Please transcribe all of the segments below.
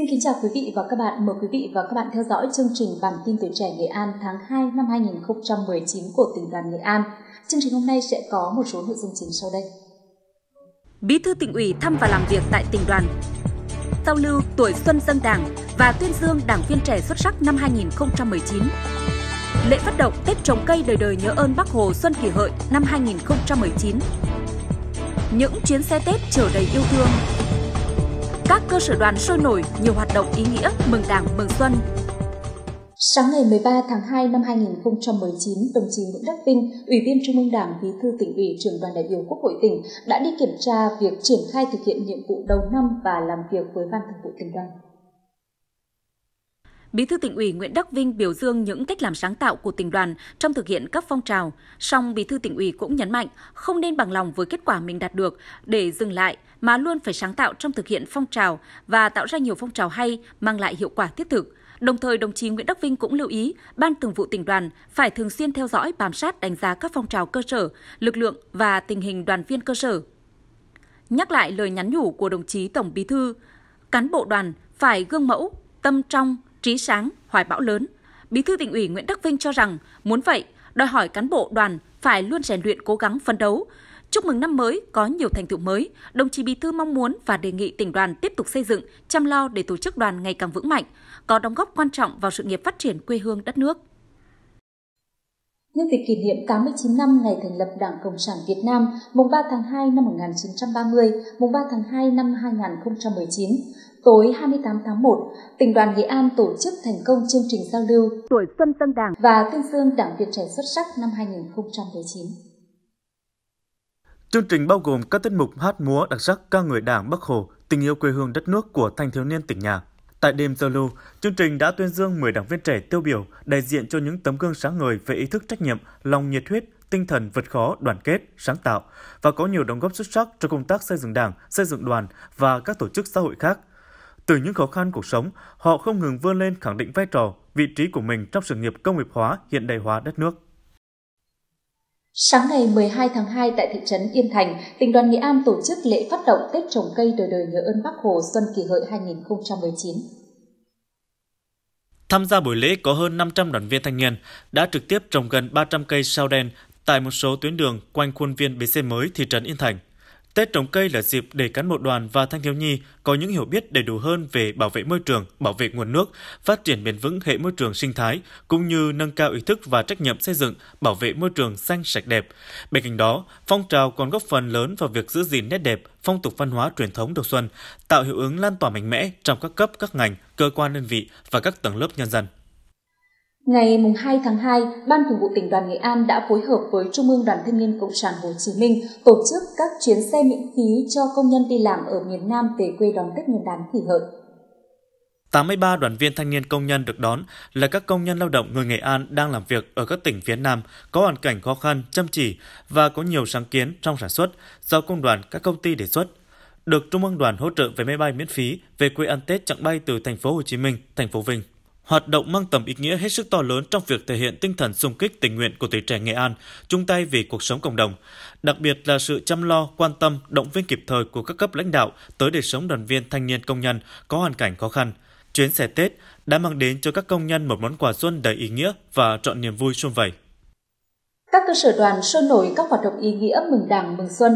Xin kính chào quý vị và các bạn. Mời quý vị và các bạn theo dõi chương trình Bản tin Tuổi trẻ Nghệ An tháng 2 năm 2019 của Tỉnh đoàn Nghệ An. Chương trình hôm nay sẽ có một số nội dung chính sau đây. Bí thư Tỉnh ủy thăm và làm việc tại tỉnh đoàn. Giao lưu tuổi xuân dân Đảng và tuyên dương đảng viên trẻ xuất sắc năm 2019. Lễ phát động Tết trồng cây đời đời nhớ ơn Bác Hồ Xuân Kỷ Hợi năm 2019. Những chuyến xe Tết chở đầy yêu thương. Các cơ sở đoàn sôi nổi nhiều hoạt động ý nghĩa mừng Đảng mừng Xuân. Sáng ngày 13 tháng 2 năm 2019, đồng chí Nguyễn Đắc Vinh, Ủy viên Trung ương Đảng, Bí thư Tỉnh ủy, Trưởng đoàn đại biểu Quốc hội tỉnh đã đi kiểm tra việc triển khai thực hiện nhiệm vụ đầu năm và làm việc với Ban Thường vụ Tỉnh đoàn. Bí thư Tỉnh ủy Nguyễn Đắc Vinh biểu dương những cách làm sáng tạo của tỉnh đoàn trong thực hiện các phong trào. Song Bí thư Tỉnh ủy cũng nhấn mạnh không nên bằng lòng với kết quả mình đạt được để dừng lại, mà luôn phải sáng tạo trong thực hiện phong trào và tạo ra nhiều phong trào hay mang lại hiệu quả thiết thực. Đồng thời, đồng chí Nguyễn Đắc Vinh cũng lưu ý Ban Thường vụ Tỉnh đoàn phải thường xuyên theo dõi, bám sát, đánh giá các phong trào cơ sở, lực lượng và tình hình đoàn viên cơ sở. Nhắc lại lời nhắn nhủ của đồng chí Tổng Bí thư, cán bộ đoàn phải gương mẫu, tâm trong, trí sáng, hoài bão lớn. Bí thư Tỉnh ủy Nguyễn Đắc Vinh cho rằng muốn vậy, đòi hỏi cán bộ đoàn phải luôn rèn luyện, cố gắng phấn đấu. Chúc mừng năm mới có nhiều thành tựu mới, đồng chí Bí thư mong muốn và đề nghị tỉnh đoàn tiếp tục xây dựng, chăm lo để tổ chức đoàn ngày càng vững mạnh, có đóng góp quan trọng vào sự nghiệp phát triển quê hương đất nước. Nhân dịp kỷ niệm 89 năm ngày thành lập Đảng Cộng sản Việt Nam, mùng 3 tháng 2 năm 1930, mùng 3 tháng 2 năm 2019, tối 28 tháng 1, Tỉnh đoàn Nghệ An tổ chức thành công chương trình giao lưu Tuổi xuân dân Đảng và tuyên dương đảng viên trẻ xuất sắc năm 2019. Chương trình bao gồm các tiết mục hát múa đặc sắc ca ngợi Đảng, Bác Hồ, tình yêu quê hương đất nước của thanh thiếu niên tỉnh nhà. Tại đêm giao lưu, chương trình đã tuyên dương 10 đảng viên trẻ tiêu biểu đại diện cho những tấm gương sáng ngời về ý thức trách nhiệm, lòng nhiệt huyết, tinh thần vượt khó, đoàn kết, sáng tạo và có nhiều đóng góp xuất sắc cho công tác xây dựng Đảng, xây dựng đoàn và các tổ chức xã hội khác. Từ những khó khăn cuộc sống, họ không ngừng vươn lên khẳng định vai trò, vị trí của mình trong sự nghiệp công nghiệp hóa, hiện đại hóa đất nước. Sáng ngày 12 tháng 2 tại thị trấn Yên Thành, Tỉnh đoàn Nghệ An tổ chức lễ phát động Tết trồng cây đời đời nhớ ơn Bác Hồ Xuân Kỷ Hợi 2019. Tham gia buổi lễ có hơn 500 đoàn viên thanh niên đã trực tiếp trồng gần 300 cây sao đen tại một số tuyến đường quanh khuôn viên bến xe mới thị trấn Yên Thành. Tết trồng cây là dịp để cán bộ đoàn và thanh thiếu nhi có những hiểu biết đầy đủ hơn về bảo vệ môi trường, bảo vệ nguồn nước, phát triển bền vững hệ môi trường sinh thái, cũng như nâng cao ý thức và trách nhiệm xây dựng, bảo vệ môi trường xanh sạch đẹp. Bên cạnh đó, phong trào còn góp phần lớn vào việc giữ gìn nét đẹp, phong tục văn hóa truyền thống đầu xuân, tạo hiệu ứng lan tỏa mạnh mẽ trong các cấp, các ngành, cơ quan đơn vị và các tầng lớp nhân dân. Ngày 2 tháng 2, Ban Thường vụ Tỉnh đoàn Nghệ An đã phối hợp với Trung ương Đoàn Thanh niên Cộng sản Hồ Chí Minh tổ chức các chuyến xe miễn phí cho công nhân đi làm ở miền Nam về quê đón Tết Nguyên đán Kỷ Hợi. 83 đoàn viên thanh niên công nhân được đón là các công nhân lao động người Nghệ An đang làm việc ở các tỉnh phía Nam, có hoàn cảnh khó khăn, chăm chỉ và có nhiều sáng kiến trong sản xuất do công đoàn các công ty đề xuất. Được Trung ương Đoàn hỗ trợ vé máy bay miễn phí về quê ăn Tết chặng bay từ thành phố Hồ Chí Minh, thành phố Vinh. Hoạt động mang tầm ý nghĩa hết sức to lớn trong việc thể hiện tinh thần xung kích tình nguyện của tuổi trẻ Nghệ An, chung tay vì cuộc sống cộng đồng. Đặc biệt là sự chăm lo, quan tâm, động viên kịp thời của các cấp lãnh đạo tới đời sống đoàn viên thanh niên công nhân có hoàn cảnh khó khăn. Chuyến xe Tết đã mang đến cho các công nhân một món quà xuân đầy ý nghĩa và trọn niềm vui sum vầy. Các cơ sở đoàn sôi nổi các hoạt động ý nghĩa mừng Đảng mừng Xuân.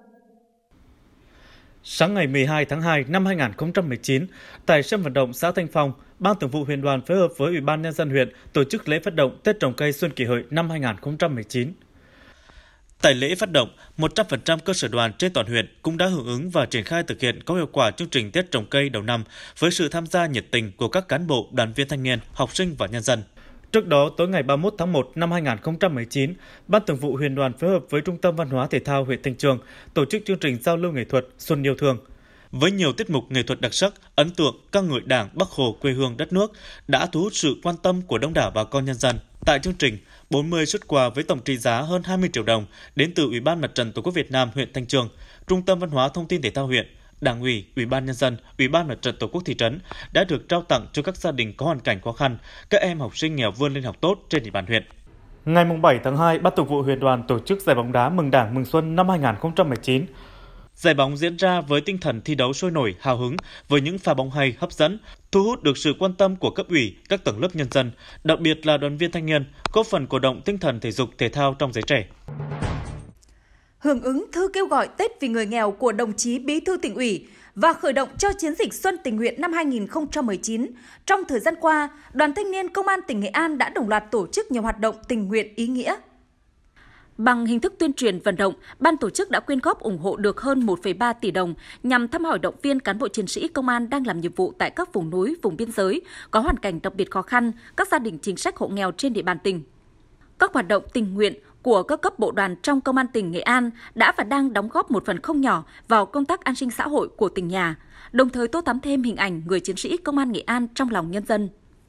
Sáng ngày 12 tháng 2 năm 2019, tại sân vận động xã Thanh Phong, Ban Thường vụ huyện đoàn phối hợp với Ủy ban Nhân dân huyện tổ chức lễ phát động Tết trồng cây Xuân Kỷ Hợi năm 2019. Tại lễ phát động, 100% cơ sở đoàn trên toàn huyện cũng đã hưởng ứng và triển khai thực hiện có hiệu quả chương trình Tết trồng cây đầu năm với sự tham gia nhiệt tình của các cán bộ, đoàn viên thanh niên, học sinh và nhân dân. Trước đó, tối ngày 31 tháng 1 năm 2019, Ban Thường vụ huyện đoàn phối hợp với Trung tâm Văn hóa Thể thao huyện Thanh Chương tổ chức chương trình giao lưu nghệ thuật Xuân yêu thương. Với nhiều tiết mục nghệ thuật đặc sắc, ấn tượng, ca ngợi Đảng, Bác Hồ, quê hương đất nước đã thu hút sự quan tâm của đông đảo bà con nhân dân. Tại chương trình, 40 suất quà với tổng trị giá hơn 20 triệu đồng đến từ Ủy ban Mặt trận Tổ quốc Việt Nam huyện Thanh Chương, Trung tâm Văn hóa Thông tin Thể thao huyện, Đảng ủy, Ủy ban Nhân dân, Ủy ban Mặt trận Tổ quốc thị trấn đã được trao tặng cho các gia đình có hoàn cảnh khó khăn, các em học sinh nghèo vươn lên học tốt trên địa bàn huyện. Ngày 7 tháng 2, Ban Thường vụ huyện đoàn tổ chức giải bóng đá mừng Đảng mừng Xuân năm 2019. Giải bóng diễn ra với tinh thần thi đấu sôi nổi, hào hứng, với những pha bóng hay, hấp dẫn, thu hút được sự quan tâm của cấp ủy, các tầng lớp nhân dân, đặc biệt là đoàn viên thanh niên, góp phần cổ động tinh thần thể dục thể thao trong giới trẻ. Hưởng ứng thư kêu gọi Tết vì người nghèo của đồng chí Bí thư Tỉnh ủy và khởi động cho chiến dịch Xuân Tình nguyện năm 2019, trong thời gian qua, Đoàn Thanh niên Công an tỉnh Nghệ An đã đồng loạt tổ chức nhiều hoạt động tình nguyện ý nghĩa. Bằng hình thức tuyên truyền vận động, ban tổ chức đã quyên góp ủng hộ được hơn 1,3 tỷ đồng nhằm thăm hỏi động viên cán bộ chiến sĩ công an đang làm nhiệm vụ tại các vùng núi, vùng biên giới, có hoàn cảnh đặc biệt khó khăn, các gia đình chính sách hộ nghèo trên địa bàn tỉnh. Các hoạt động tình nguyện của các cấp bộ đoàn trong Công an tỉnh Nghệ An đã và đang đóng góp một phần không nhỏ vào công tác an sinh xã hội của tỉnh nhà, đồng thời tô thắm thêm hình ảnh người chiến sĩ Công an Nghệ An trong lòng nhân dân.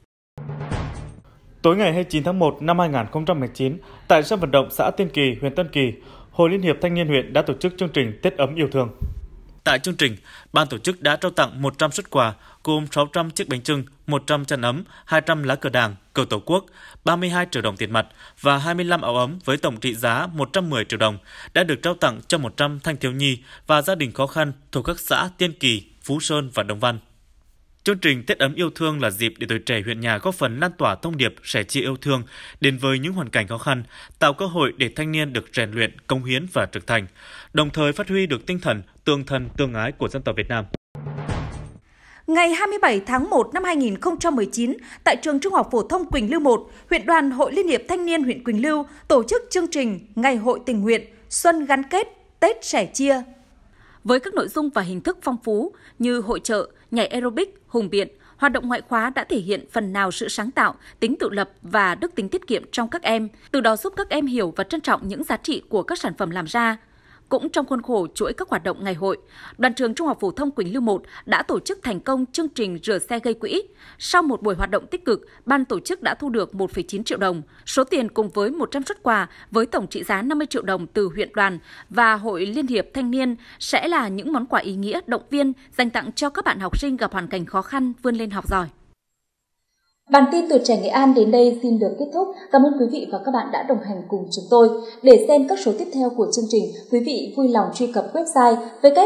Tối ngày 29 tháng 1 năm 2019, tại sân vận động xã Tiên Kỳ, huyện Tân Kỳ, Hội Liên hiệp Thanh niên huyện đã tổ chức chương trình Tết ấm yêu thương. Tại chương trình, ban tổ chức đã trao tặng 100 suất quà gồm 600 chiếc bánh chưng, 100 chăn ấm, 200 lá cờ Đảng, cờ Tổ quốc, 32 triệu đồng tiền mặt và 25 áo ấm với tổng trị giá 110 triệu đồng đã được trao tặng cho 100 thanh thiếu nhi và gia đình khó khăn thuộc các xã Tiên Kỳ, Phú Sơn và Đồng Văn. Chương trình Tết ấm yêu thương là dịp để tuổi trẻ huyện nhà góp phần lan tỏa thông điệp sẻ chia yêu thương đến với những hoàn cảnh khó khăn, tạo cơ hội để thanh niên được rèn luyện, cống hiến và trưởng thành, đồng thời phát huy được tinh thần tương thân tương ái của dân tộc Việt Nam. Ngày 27 tháng 1 năm 2019, tại trường Trung học phổ thông Quỳnh Lưu 1, huyện đoàn Hội Liên hiệp Thanh niên huyện Quỳnh Lưu tổ chức chương trình Ngày hội tình nguyện Xuân gắn kết, Tết sẻ chia. Với các nội dung và hình thức phong phú như hội chợ, nhảy aerobic, hùng biện, hoạt động ngoại khóa đã thể hiện phần nào sự sáng tạo, tính tự lập và đức tính tiết kiệm trong các em, từ đó giúp các em hiểu và trân trọng những giá trị của các sản phẩm làm ra. Cũng trong khuôn khổ chuỗi các hoạt động ngày hội, Đoàn trường Trung học phổ thông Quỳnh Lưu 1 đã tổ chức thành công chương trình rửa xe gây quỹ. Sau một buổi hoạt động tích cực, ban tổ chức đã thu được 1,9 triệu đồng. Số tiền cùng với 100 suất quà với tổng trị giá 50 triệu đồng từ huyện đoàn và Hội Liên hiệp Thanh niên sẽ là những món quà ý nghĩa động viên dành tặng cho các bạn học sinh gặp hoàn cảnh khó khăn vươn lên học giỏi. Bản tin Tuổi trẻ Nghệ An đến đây xin được kết thúc. Cảm ơn quý vị và các bạn đã đồng hành cùng chúng tôi. Để xem các số tiếp theo của chương trình, quý vị vui lòng truy cập website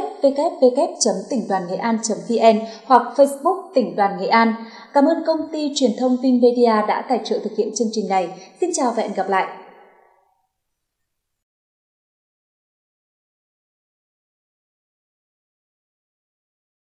www.tinhdoannghean.vn hoặc Facebook Tỉnh đoàn Nghệ An. Cảm ơn công ty truyền thông Vinmedia đã tài trợ thực hiện chương trình này. Xin chào và hẹn gặp lại.